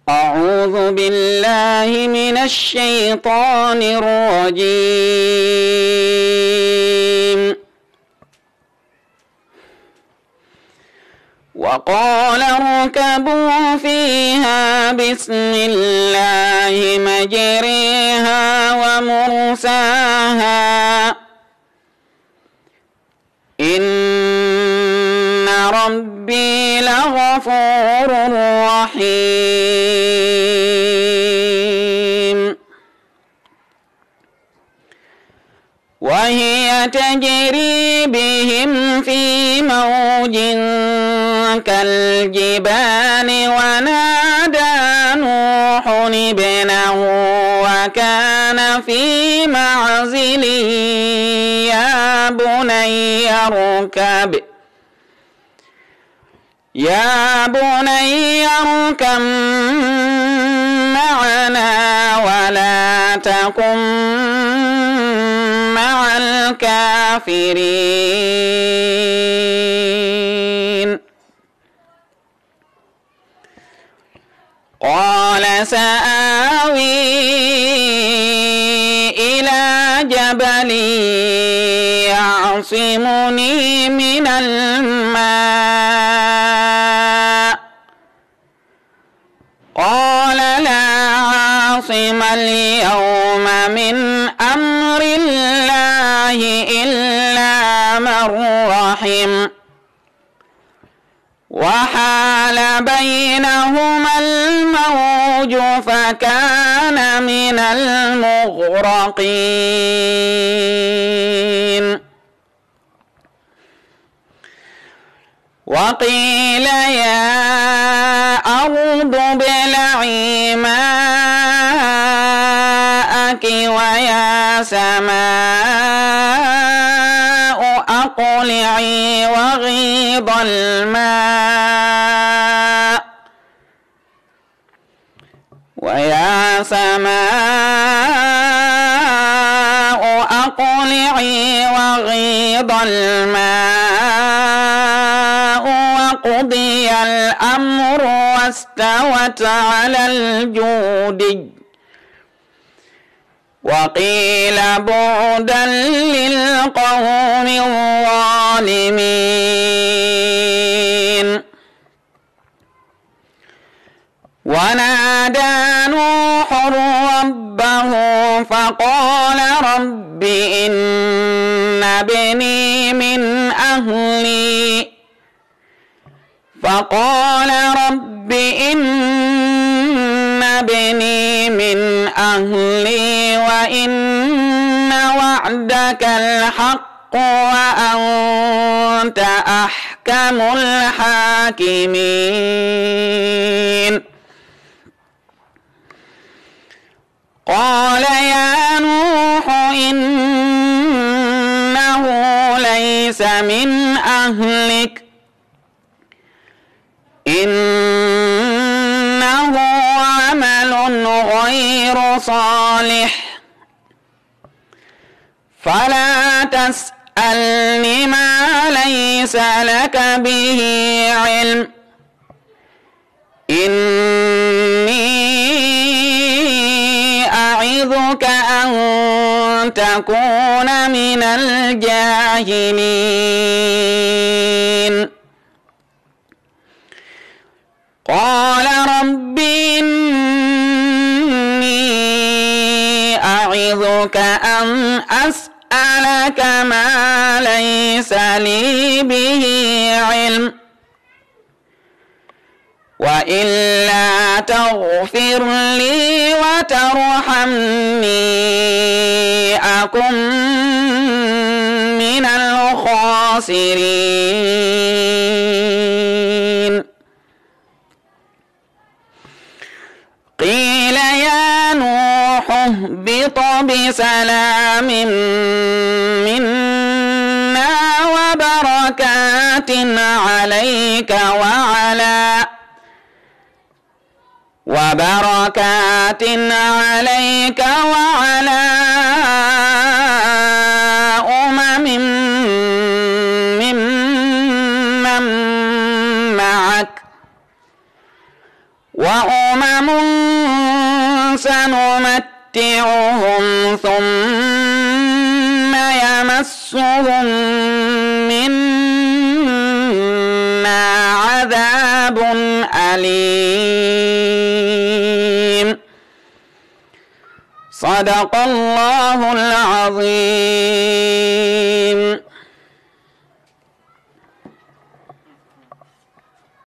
أعوذ بالله من الشيطان الرجيم. وقال اركبوا فيها بسم الله مجريها ومرساها إن ربي لغفور رحيم. وهي تجري بهم في موج كالجبال ونادى نوح ابنه وكان في معزل يا بني اركب معنا ولا تكن مع الكافرين. قال سآوي إلى جبل يعصمني من الماء قال لا عاصم اليوم من أمر الله إلا من رحم وحال بينهما الموج فكان من المغرقين. وقيل يا أرض ابلعي ماءك ويا سماء أقلعي وغيض الماء وقضي الأمر واستوت على الجودي وقيل بعدا للقوم الظالمين. ونادى نوح ربه فقال رب إن ابني من أهلي وإن وعدك الحق وأنت أحكم الحاكمين. قال يا نوح إنه ليس من أهلك إنه عمل غير صالح فلا تسألني ما ليس لك به علم إني أعظك أن تكون من الجاهلين. قال رب إني أعظك أن أسألك ما ليس لي به علم وإلا تغفر لي وترحمني أكن من الخاسرين. قيل يا نوح اهبط بسلام منا وبركات عليك وعلى ممن معك وأمم سنمتعهم ثم يمسهم منا عذاب أليم. صدق الله العظيم.